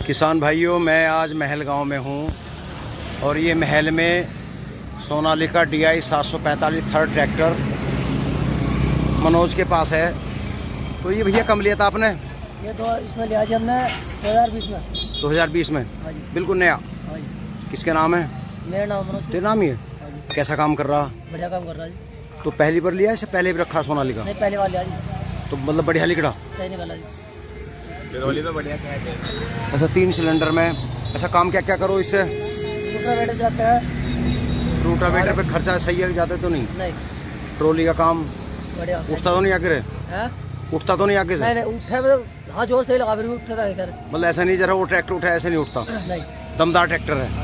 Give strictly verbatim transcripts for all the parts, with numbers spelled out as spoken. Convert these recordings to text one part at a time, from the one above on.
किसान भाइयों, मैं आज महल गांव में हूं और ये महल में सोनालिका डी आई सात सौ पैंतालीस थर्ड ट्रैक्टर मनोज के पास है। तो ये भैया कब लिया था आपने? ये दो इसमें लिया जी हमने दो हज़ार बीस में। दो हज़ार बीस में? बिल्कुल नया। किसके नाम है? मेरा नाम मनोज। तेरा नाम ही है? कैसा काम कर रहा? बढ़िया काम कर रहा जी। तो पहली बार लिया, इससे पहले भी रखा सोनालिका? नहीं, पहली बार लिया जी। तो मतलब बढ़िया लिखा? सही निकला जी। तो बढ़िया है। अच्छा, तीन सिलेंडर में। अच्छा, काम क्या क्या करो इससे? रूटावेटर जाते हैं। रूटावेटर पे खर्चा सही है, जाते तो नहीं? नहीं। ट्रॉली का काम बढ़िया। उठता तो नहीं आगे? है? उठता तो नहीं आगे से? नहीं नहीं, उठे मतलब हाँ जोर से लगा, फिर भी उठता था इधर। मतलब ऐसा नहीं जरा वो ट्रैक्टर उठा ऐसे नहीं उठता? नहीं। दमदार ट्रैक्टर है।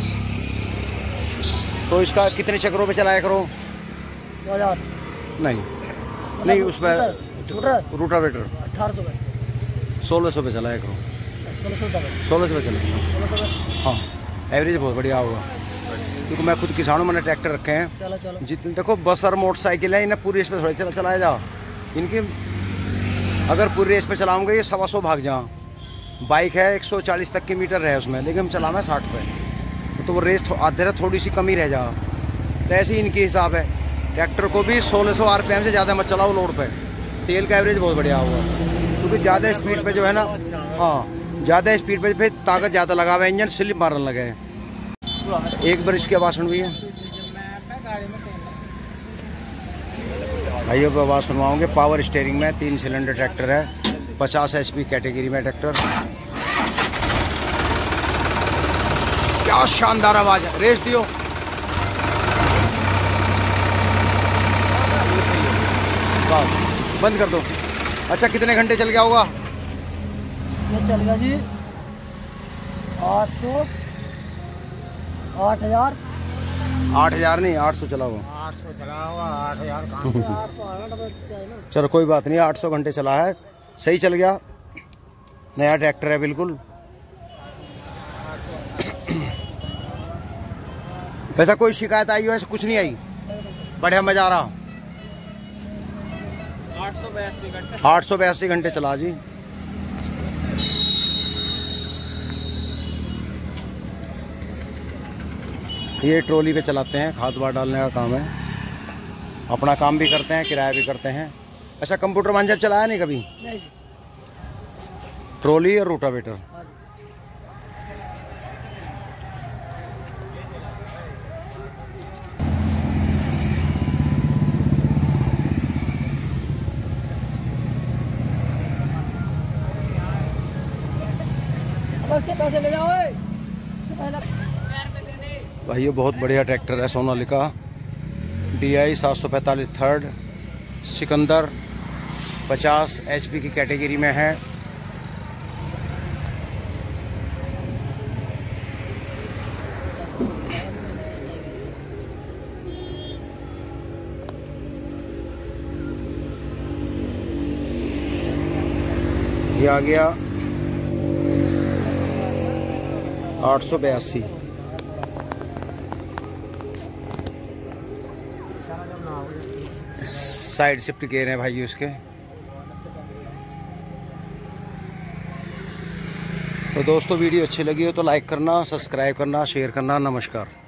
तो इसका कितने चक्रों पे चलाया करो? दो हजार नहीं नहीं, उस पर रूटावेटर अठारह सौ में सोलह सौ पे चलाया करो। सोलह सौ सोलह सौ पे चलाया सोलह सौ हाँ, एवरेज बहुत बढ़िया होगा। क्योंकि मैं खुद किसानों, मैंने ट्रैक्टर रखे हैं। चलो चलो। जितने देखो बस और मोटरसाइकिल है, इन्हें पूरी रेस पे थोड़ी चला चलाया जा। इनकी अगर पूरी रेस पे चलाऊंगे ये सवा सौ भाग जा। बाइक है एक सौ चालीस तक की मीटर है उसमें, लेकिन हम चलाना है साठ पे, तो वो रेस आधे थोड़ी सी कमी रह जा। तो ऐसे ही इनके हिसाब है। ट्रैक्टर को भी सोलह सौ आर पी एम से ज़्यादा मत चलाओ लोड पे। तेल का एवरेज बहुत बढ़िया होगा, क्योंकि ज़्यादा स्पीड पे जो है ना, हाँ ज़्यादा स्पीड पे फिर ताकत ज़्यादा लगा हुआ है, इंजन स्लिप मारने लगे। एक बार इसकी आवाज़ सुन भैया, भाइयों को आवाज़ सुनवाओगे। पावर स्टीयरिंग में तीन सिलेंडर ट्रैक्टर है, पचास एच पी कैटेगरी में ट्रैक्टर। क्या शानदार आवाज़ है। रेस दियो। बंद कर दो। अच्छा, कितने घंटे चल गया होगा? ये चल गया जी आठ सौ आठ हजार आठ हजार नहीं, आठ सौ चला हुआ। आठ सौ चला हुआ। आठ हजार आठ सौ आना ना। चलो कोई बात नहीं, आठ सौ घंटे चला है, सही चल गया। नया ट्रैक्टर है बिल्कुल। वैसा कोई शिकायत आई हो? ऐसा कुछ नहीं आई? बढ़िया मजा आ रहा। आठ सौ बयासी घंटे आठ सौ बयासी घंटे चला जी। ये ट्रॉली पे चलाते हैं, खाद वाद डालने का काम है। अपना काम भी करते हैं, किराया भी करते हैं। अच्छा, कंप्यूटर मान जब चलाया नहीं कभी? नहीं। ट्रॉली और रूटावेटर। अब उसके पैसे ले जाओ। भाई ये बहुत बढ़िया ट्रैक्टर है, सोनालिका डी आई सात सौ पैंतालीस थर्ड सिकंदर, पचास एच पी की कैटेगरी में है। ये आ गया आठ सौ बयासी। साइड शिफ्ट गेयर हैं भाई उसके। तो दोस्तों, वीडियो अच्छी लगी हो तो लाइक करना, सब्सक्राइब करना, शेयर करना। नमस्कार।